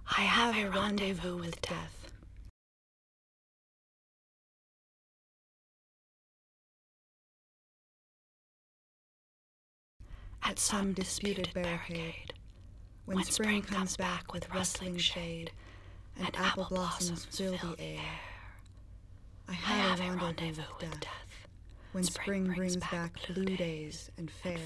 I have a rendezvous with death. At some disputed barricade, when spring comes back with rustling shade, and apple blossoms fill the air. I have a rendezvous with death, when spring brings back blue days and fair.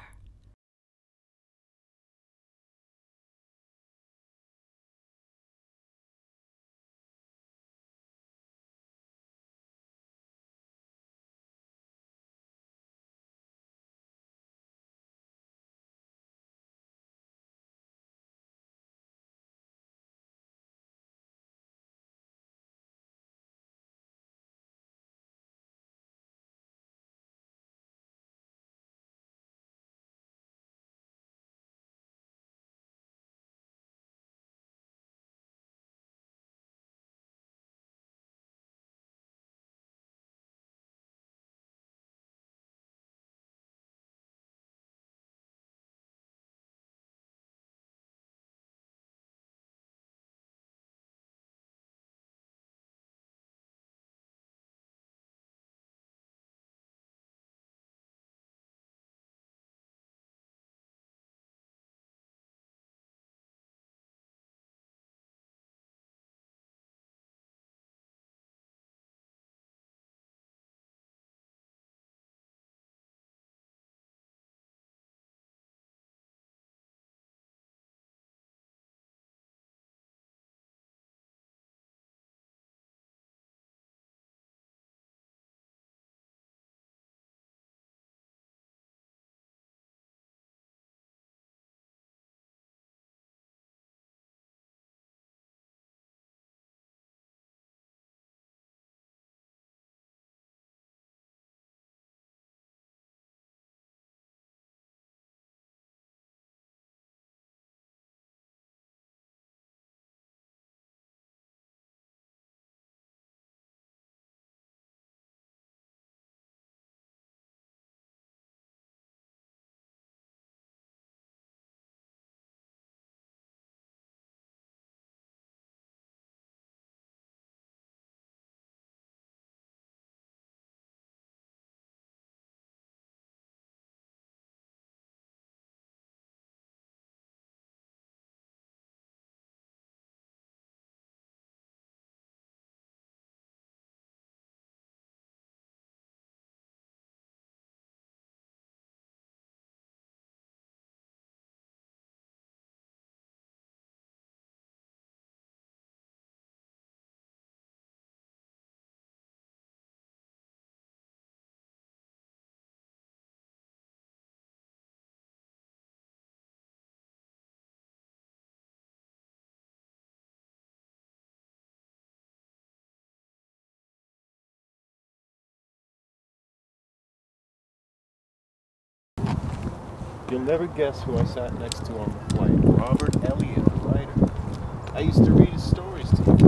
You'll never guess who I sat next to on the flight. Robert Elliott, the writer. I used to read his stories to him.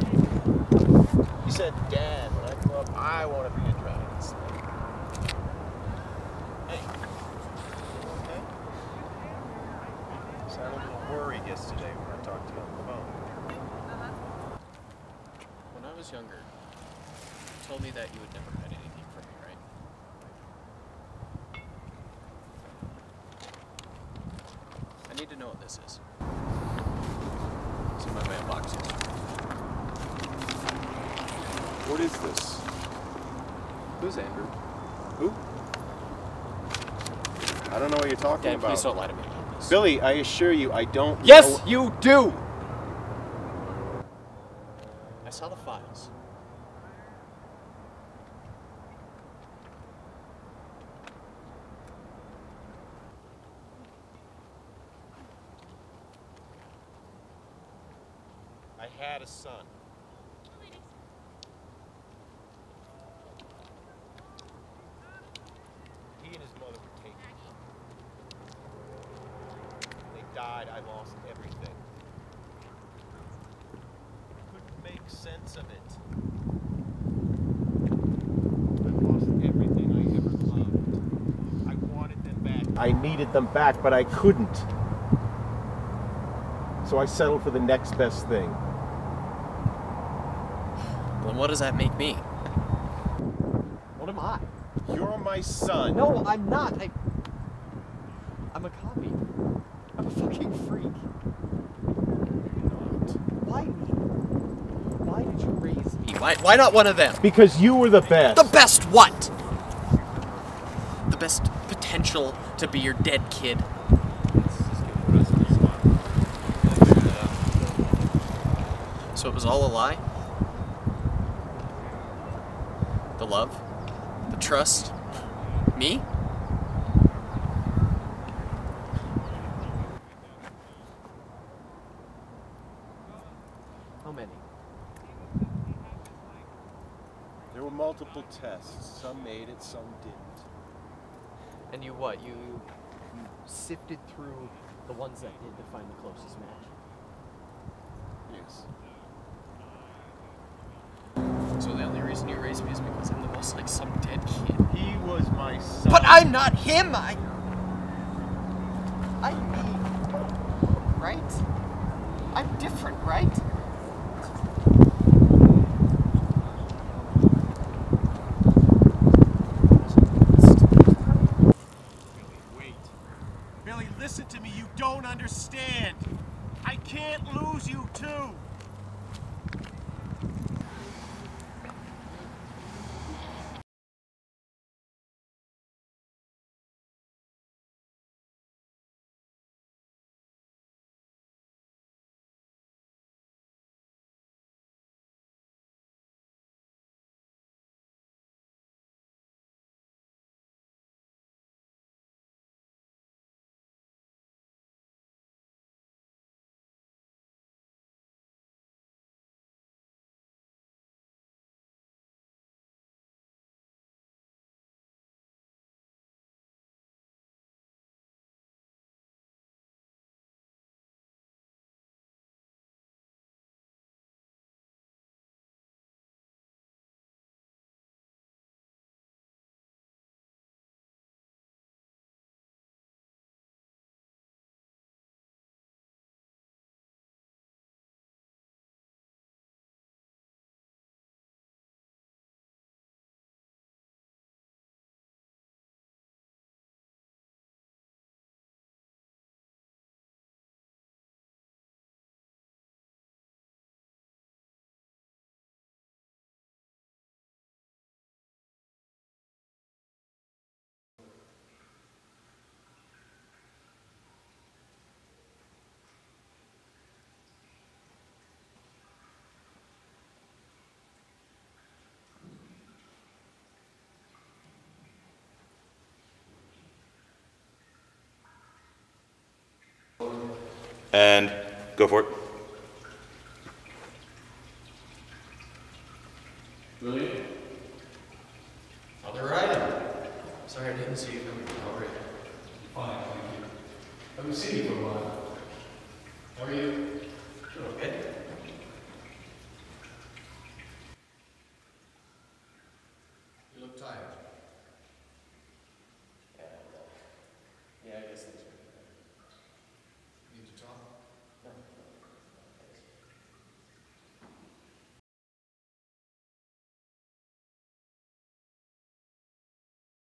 He said, "Dad, when I grow up, I want to be a dragon slayer." Hey, you okay? You sounded a little worried yesterday when I talked to you on the phone. When I was younger, you told me that you would never hide anything from me, right? I need to know what this is. It's in my mailbox. What is this? Who's Andrew? Who? I don't know what you're talking Dad, about. please don't lie to me about this. Billy, I assure you, I don't Yes, know. you do! I saw the files. I had a son. He and his mother were taken. When they died, I lost everything. I couldn't make sense of it. I lost everything I ever loved. I wanted them back. I needed them back, but I couldn't. So I settled for the next best thing. Then what does that make me? What am I? You're my son. No, I'm not. I'm a copy. I'm a fucking freak. Why me? Why did you raise me? Why not one of them? Because you were the best. The best what? The best potential to be your dead kid. So it was all a lie? The love? The trust? Me? How many? There were multiple tests. Some made it, some didn't. And you what? You sifted through the ones that did to find the closest match? Yes. So the only reason you raised me is because I'm the most like some dead kid. He was my son. But I'm not him! I'm me. Right? I'm different, right? Wait. Billy, listen to me. You don't understand. I can't lose you too. And go for it. William? Other item. Sorry I didn't see you coming. All right. Fine, thank you. Haven't seen you for a while.